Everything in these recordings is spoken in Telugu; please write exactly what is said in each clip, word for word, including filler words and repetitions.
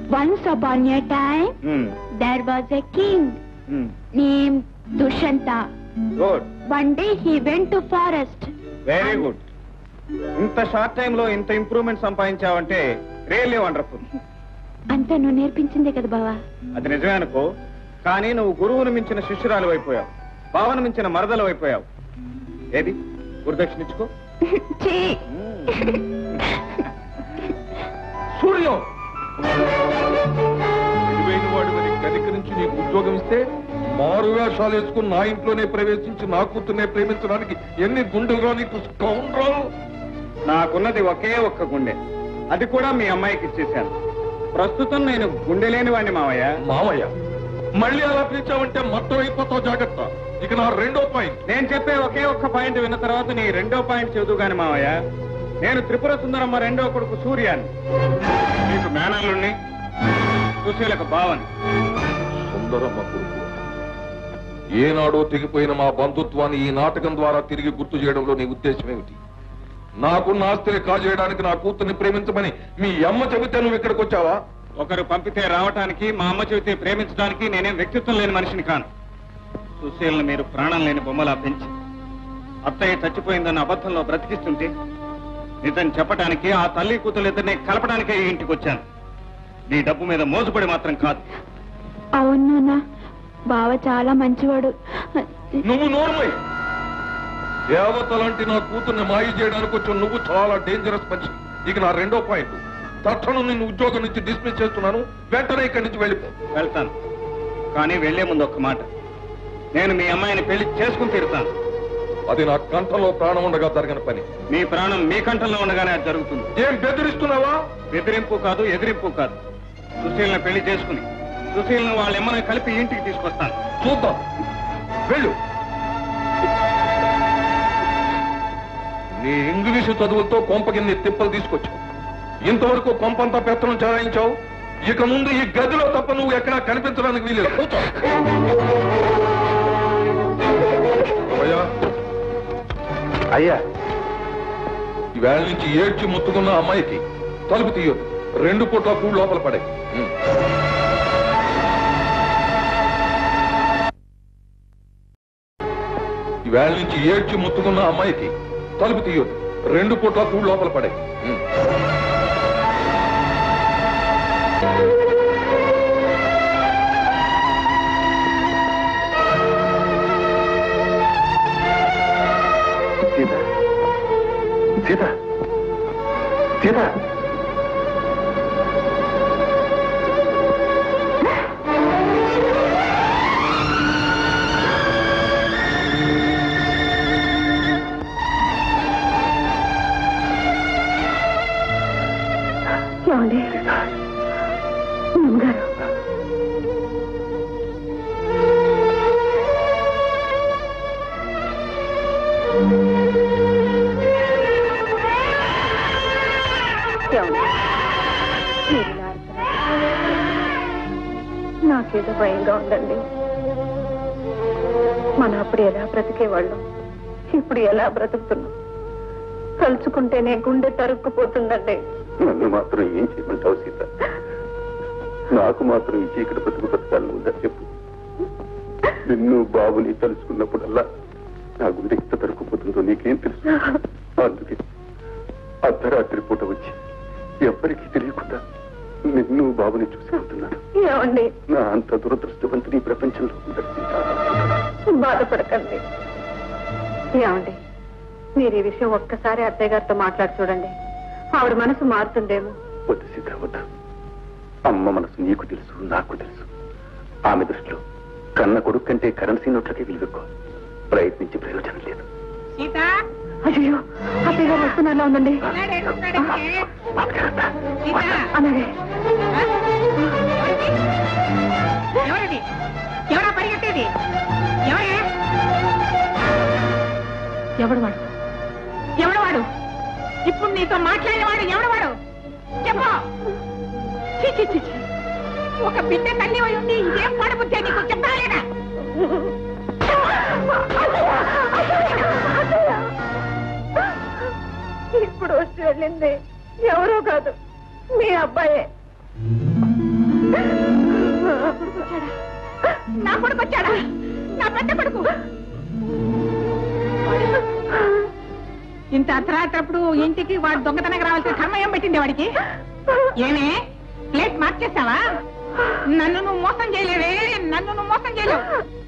Once upon a time, hmm. there was a king hmm. named Dushanta. Good. One day he went to forest. Very and... good. ఇంత షార్ట్ టైమ్ లో ఇంత ఇంప్రూవ్మెంట్ సంపాదించావంటే రియల్లీ వండర్ఫుల్. అంతా నువ్వు నేర్పించిందే కదా బావా. అది నిజమే అనుకో, కానీ నువ్వు గురువును మించిన శిష్యురాలు అయిపోయావు, భావన మించిన మరదలు అయిపోయావు. ఏది గురుదక్షిణ ఇచ్చుకో. సూర్యం విలువైన వాడు మరి గదికి నుంచి నీకు ఉద్యోగం ఇస్తే మారు వేషాలు వేసుకుని నా ఇంట్లోనే ప్రవేశించి నా కూతుర్నే ప్రేమించడానికి ఎన్ని గుండెలుగా నీకు స్కౌండ్రల్. నాకున్నది ఒకే ఒక్క గుండె, అది కూడా మీ అమ్మాయికి ఇచ్చేశాను. ప్రస్తుతం నేను గుండె లేని వాడిని మావయ్య. మావయ్య మళ్ళీ అలా పిలిచావంటే మొత్తం అయిపోతావు, జాగ్రత్త. ఇక నా రెండో పాయింట్. నేను చెప్పే ఒకే ఒక్క పాయింట్ విన్న తర్వాత నీ రెండో పాయింట్ చదువు గాని మావయ్య. నేను త్రిపుర సుందరమ్మ రెండో కొడుకు సూర్యాన్ని, నీకు మేనల్లుణ్ణి, సుశీలకు బావని. సుందరమ్మ కొడుకు ఏనాడో తెగిపోయిన మా బంధుత్వాన్ని ఈ నాటకం ద్వారా తిరిగి గుర్తు చేయడంలో నీ ఉద్దేశం ఏమిటి? నాకున్న ఆస్తిని కాజేయడానికి నా కూతుర్ని ప్రేమించమని మీ అమ్మ చెబితే నువ్వు ఇక్కడికి వచ్చావా? ఒకరు పంపితే రావటానికి, మా అమ్మ చెబితే ప్రేమించడానికి నేనేం వ్యక్తిత్వం లేని మనిషిని కాను. సుశీలను మీరు ప్రాణం లేని బొమ్మలా పెంచి అత్తయ్య చచ్చిపోయిందన్న అబద్ధంలో బ్రతికిస్తుంటే నిజం చెప్పడానికి, ఆ తల్లి కూతురు ఇద్దరిని కలపడానికే ఇంటికి వచ్చాను. నీ డబ్బు మీద మోసపడి మాత్రం కాదు. అవునా, బావ చాలా మంచివాడు. నువ్వు నోర్మై. దేవతలాంటి నా కూతుర్ని మాయ చేయడానికి వచ్చి నువ్వు చాలా డేంజరస్ మనిషి. ఇక నా రెండో పాయింట్, తక్షణం నిన్ను ఉద్యోగం నుంచి డిస్మిస్ చేస్తున్నాను. వెంటనే ఇక్కడి నుంచి వెళ్ళిపో. వెళ్తాను, కానీ వెళ్లే ముందు ఒక్క మాట. నేను మీ అమ్మాయిని పెళ్లి చేసుకుని తీరుతాను. అది నా కంఠంలో ప్రాణం ఉండగా జరగని పని. మీ ప్రాణం మీ కంఠంలో ఉండగానే అది జరుగుతుంది. ఏం బెదిరిస్తున్నావా? బెదిరింపు కాదు, ఎదిరింపు కాదు. సుశీలను పెళ్లి చేసుకుని సుశీలను వాళ్ళ ఎమ్మని కలిపి ఇంటికి తీసుకొస్తాను. చూద్దాం, వెళ్ళు. నీ ఇంగ్లీషు చదువులతో కొంపకిన్ని తిప్పలు తీసుకొచ్చావు. ఇంతవరకు కొంపంతా పెత్తనం చెలాయించావు. ఇక ముందు ఈ గదిలో తప్ప నువ్వు ఎక్కడా కనిపించడానికి వీలేదు. కూర్చో. అయ్యా అయ్యా ఈవేళ నుంచి ఏడ్చి ముత్తుకున్న అమ్మాయికి తలుపు తీయొద్దు. రెండు పూట్ల కూడు లోపల పడే. ఈవేళ నుంచి ఏడ్చి ముత్తుకున్న అమ్మాయికి తలుపు తీయొద్దు. రెండు పూట్ల కూడు లోపల పడే. సీత సీత సీత ఏమండి గారు, నాకేదో భయంగా ఉందండి. మన అప్పుడు ఎలా బ్రతికేవాళ్ళం, ఇప్పుడు ఎలా బ్రతుకుతున్నాం తలుచుకుంటేనే గుండె తరుక్కుపోతుందండి. నన్ను మాత్రం ఏం చేయమంటావు సీత? నాకు మాత్రం ఈ చీకటి బ్రతుకు బ్రతకాలని ఉందా చెప్పు. నిన్ను బాబుని తలుచుకున్నప్పుడల్లా నా గుండె ఎంత తరుక్కుపోతుందో నీకేం తెలుసు. అందుకే అర్ధరాత్రి పూట వచ్చి ఎవ్వరికీ తెలియకుండా నిన్ను బాబుని చూసిపోతున్నాను. నా అంత దురదృష్టవంతుని ప్రపంచంలో ఉండదు సీత. బాధపడకండి. ఏమండి, మీరు ఈ విషయం ఒక్కసారి అత్తయ్య గారితో మాట్లాడి చూడండి, ఆవిడ మనసు మారుతుందేమో. వద్దు సీత, వద్దు. అమ్మ మనసు నీకు తెలుసు, నాకు తెలుసు. ఆమె దృష్టిలో కన్న కొడుకు కంటే కరెన్సీ నోట్లకే విలువెక్కువ. ప్రయత్నించి ప్రయోజనం లేదు. అయ్యో, అత్తయ్య గారు వస్తున్నారా ఉందండి. ఎవడు వాడు? ఎవడు వాడు? ఇప్పుడు నీతో మాట్లాడేవాడు ఎవడు వాడు? చెప్పు. ఒక బిడ్డ తల్లి అయి ఉండి ఇదేం పడబుద్దే నీకు చెప్పాలేనా? ఇప్పుడు వచ్చి వెళ్ళింది ఎవరో కాదు, మీ అబ్బాయే. నా కొడుకు వచ్చాడా? నా పెద్ద కొడుకు. ఇంత అర్ధరాత్రప్పుడు ఇంటికి వాడు దొంగతనంగా రావాల్సిన కర్మ ఏం పెట్టింది వాడికి? ఏమే ప్లేట్ మార్చేసావా? నన్ను నువ్వు మోసం చేయలేవే, నన్ను నువ్వు మోసం చేయలేవు.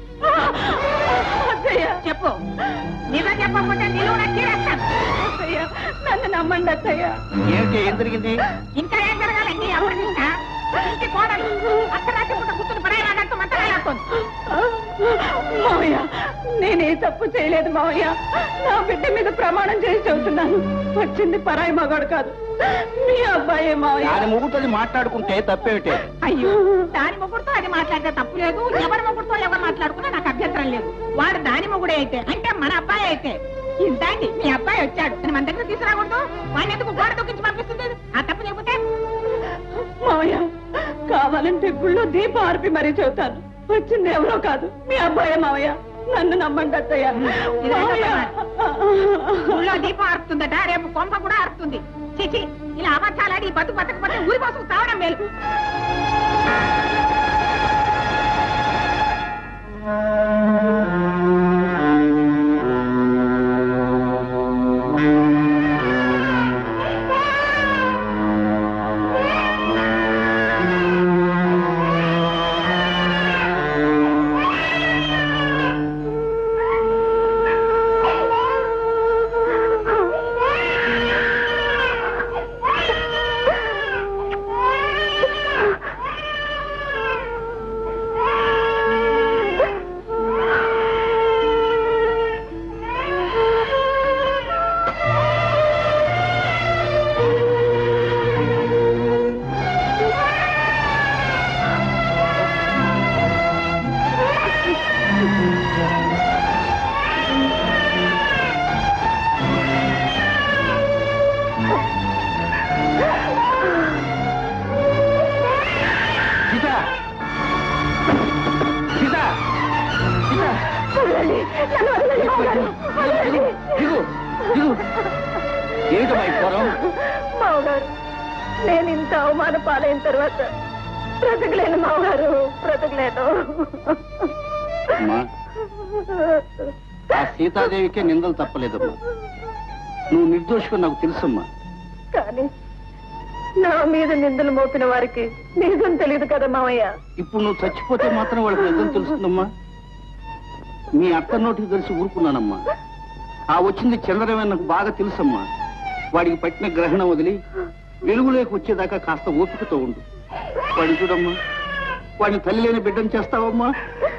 చెప్పు, నిజం చెప్పకపోతే నిలువు నచ్చేస్తాను. నన్ను నమ్మండి అత్తయ్య. ఏంటి ఏం జరిగింది? ఇంకా ఏం జరగాలండి? ఎవరినింకా ఇంటి కోడలు అర్ధరాత్రి పూట కూర్చుని పడేలాగంటూ మంటలాడుతోంది. మావయ్య, నేనే తప్పు చేయలేదు మావయ్య. నా బిడ్డ మీద ప్రమాణం చేసి చెబుతున్నాను, వచ్చింది పరాయి మగాడు కాదు, మీ అబ్బాయే మావయ్య. దాని ముగ్గుతో మాట్లాడుకుంటే తప్పేమిటే? అయ్యో, దాని ముగ్గురుతో అది మాట్లాడితే తప్పు లేదు, ఎవరి ముగ్గురుతో ఎవరు మాట్లాడుకున్నా నాకు అభ్యంతరం లేదు. వాడు దాని ముగ్గుడే అయితే, అంటే మన అబ్బాయి అయితే, ఇంతాండి మీ అబ్బాయి వచ్చాడు అని మన దగ్గర తీసుకురాకూడదు. వాడిని ఎందుకు గోడ దొక్కించి పంపిస్తుంది? ఆ తప్పు లేకపోతే మావయ్య, కావాలంటే గుళ్ళో దీపం ఆర్పి మరీ చెబుతాను, వచ్చింది ఎవరో కాదు, మీ అబ్బాయే మావయ్య. నన్ను నమ్మండి అత్తయ్య. గుళ్ళో దీపం ఆర్పుతుందట, రేపు కొంప కూడా ఆర్పుతుంది. చిచి, ఇలా అబద్ధాలాడి బతుకు బతకపోతే ఊరి కోసం తావడం మేలు. మావగారు, నేను ఇంత అవమాన పాలైన తర్వాత బ్రతకలేను మావగారు, బ్రతకలేను. ఆ సీతాదేవికే నిందలు తప్పలేదమ్మా. నువ్వు నిర్దోషిగా నాకు తెలుసమ్మా. కానీ నా మీద నిందలు మోపిన వారికి నిజం తెలియదు కదా మావయ్య. ఇప్పుడు నువ్వు చచ్చిపోతే మాత్రం వాళ్ళకి నిజం తెలుస్తుందమ్మా. మీ అత్త నోటికి తెలిసి ఊరుకున్నానమ్మా. ఆ వచ్చింది చంద్రమే నాకు బాగా తెలుసమ్మా. వాడికి పట్టిన గ్రహణం వదిలి వెలుగులోకి వచ్చేదాకా కాస్త ఓపికతో ఉండు. వాడిని చూడమ్మా, వాడిని తల్లి లేని బిడ్డను చేస్తావమ్మా.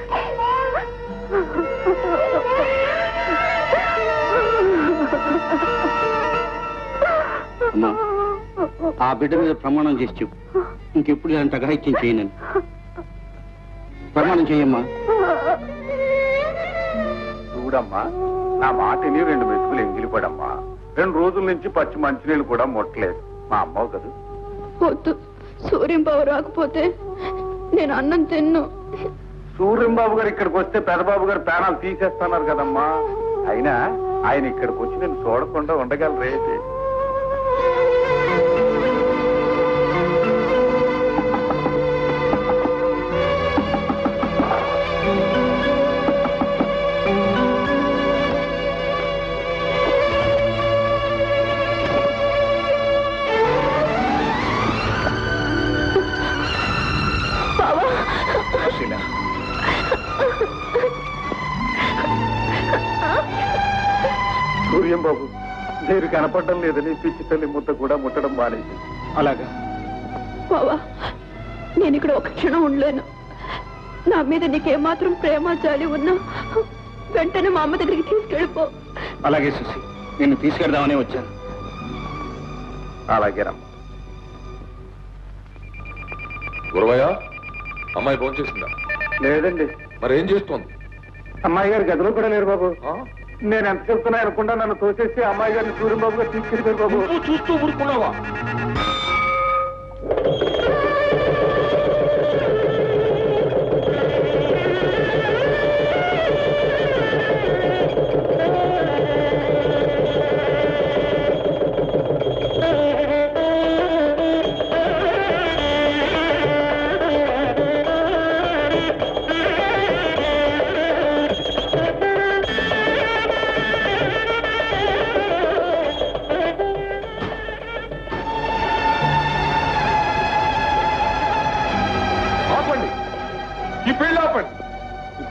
అమ్మా, ఆ బిడ్డ మీద ప్రమాణం చేసి చెప్పు, ఇంకెప్పుడు ఇలాంటి అఘాయిత్యం చేయనని ప్రమాణం చేయమ్మా. చూడమ్మా, నా మాటని రెండు మెతుకులు ఎంగిలిపడమ్మా. రెండు రోజుల నుంచి పచ్చి మంచినీళ్ళు కూడా ముట్టలేదు. మా అమ్మవు కదా. వద్దు, సూర్యంబాబు రాకపోతే నేను అన్నం తిన్ను. సూర్యంబాబు గారు ఇక్కడికి వస్తే పెదబాబు గారు ప్రాణాలు తీసేస్తున్నారు కదమ్మా. అయినా ఆయన ఇక్కడికి వచ్చి నేను చూడకుండా ఉండగలరే? సూర్యంబాబు, మీరు కనపడడం లేదని పిచ్చి తల్లి ముద్ద కూడా ముట్టడం మానేసి. అలాగా బావా, నేను ఇక్కడ ఒక క్షణం ఉండలేను. నా మీద నీకేమాత్రం ప్రేమ జాలి ఉన్నా వెంటనే మా అమ్మ దగ్గరికి తీసుకెళ్ళిపో. అలాగే సుశీ, నిన్ను తీసుకెళ్దామనే వచ్చాను. అలాగేనమ్మా. గురవయ్య, అమ్మాయి ఫోన్ చేసిందా? లేదండి. మరి ఏం చేస్తోంది? అమ్మాయి గారు గదిలో కూడా లేరు బాబు. ఆ? నేను ఎంత చెప్తున్నా అనుకుంటా నన్ను తోసేసి అమ్మాయి గారిని సూర్యంబాబు గారు తీసుకెళ్ళిపోయారు బాబు. నువ్వు చూస్తూ ఊరుకున్నావా?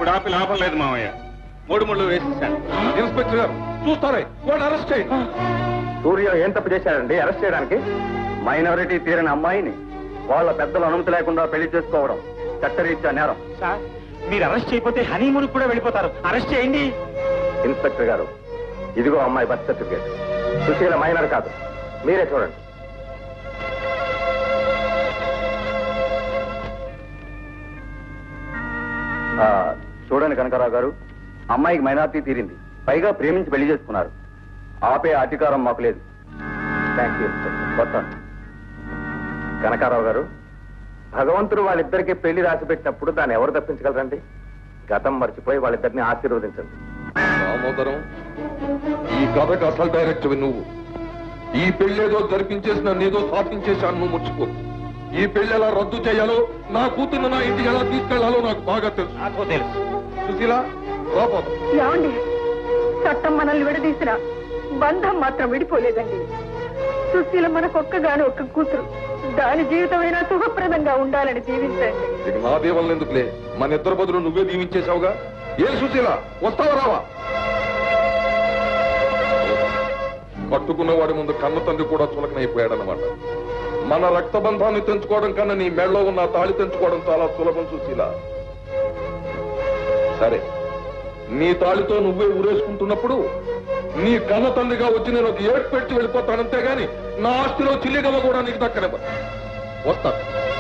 ఇప్పుడు ఆపి లాభం లేదు మావయ్య. మూడు ముళ్ళు వేసేసాను. ఇన్స్పెక్టర్ గారు చూస్తారే, వాడు అరెస్ట్ చేయండి. సూర్య ఏం తప్పు చేశాడండి అరెస్ట్ చేయడానికి? మైనారిటీ తీరని అమ్మాయిని వాళ్ళ పెద్దల అనుమతి లేకుండా పెళ్లి చేసుకోవడం చట్టరీత్యా నేరం. సార్, మీరు అరెస్ట్ చేయకపోతే హనీమూన్ కూడా వెళ్ళిపోతారు. అరెస్ట్ చేయండి. ఇన్స్పెక్టర్ గారు, ఇదిగో అమ్మాయి బర్త్ సర్టిఫికేట్. సుశీల మైనర్ కాదు, మీరే చూడండి. ఆ, చూడండి కనకారావు గారు, అమ్మాయికి మైనారిటీ తీరింది, పైగా ప్రేమించి పెళ్లి చేసుకున్నారు. ఆపే అధికారం మాకు లేదు. థ్యాంక్ యూ వస్తాను. కనకారావు గారు, భగవంతుడు వాళ్ళిద్దరికి పెళ్లి రాసి పెట్టినప్పుడు దాన్ని ఎవరు తప్పించగలరండి? గతం మర్చిపోయి వాళ్ళిద్దరిని ఆశీర్వదించండి. దామోదరం, ఈ కథకు అసలు డైరెక్టర్ నువ్వు. ఈ పెళ్ళేదో జరిపించేసి నన్ను ఏదో సాధించేశాను, నువ్వు ముర్చిపో. ఈ పెళ్లి ఎలా రద్దు చేయాలో, నా కూతురు నా ఇంటికి ఎలా తీసుకెళ్లాలో నాకు బాగా తెలుసు. నాకు తెలుసు. సుశీల, రాపోతాం. ఏమండి, చట్టం మనల్ని విడదీసిన బంధం మాత్రం విడిపోలేదండి. సుశీల మనకొక్కగాను ఒక్క కూతురు, దాని జీవితమైనా సుఖప్రదంగా ఉండాలని దీవించండి. ఇది నా దేవల్ ఎందుకులే, మన ఇద్దరు బదులు నువ్వే దీవించేశావుగా. ఏ సుశీల, వస్తావా రావా? కట్టుకున్నవాడి ముందు కన్న తండ్రి కూడా చులకనైపోయాడనమాట. మన రక్తబంధాన్ని తెంచుకోవడం కన్నా నీ మెడలో ఉన్న తాళి తెంచుకోవడం చాలా సులభం సుశీల. సరే, నీ తాళితో నువ్వే ఊరేసుకుంటున్నప్పుడు నీ కన్న తండ్రిగా వచ్చి నేను ఒక ఏడు పెట్టి వెళ్ళిపోతానంతే గాని నా ఆస్తిలో చిల్లిగవ కూడా నీకు దక్కనివ్వ. వస్తా.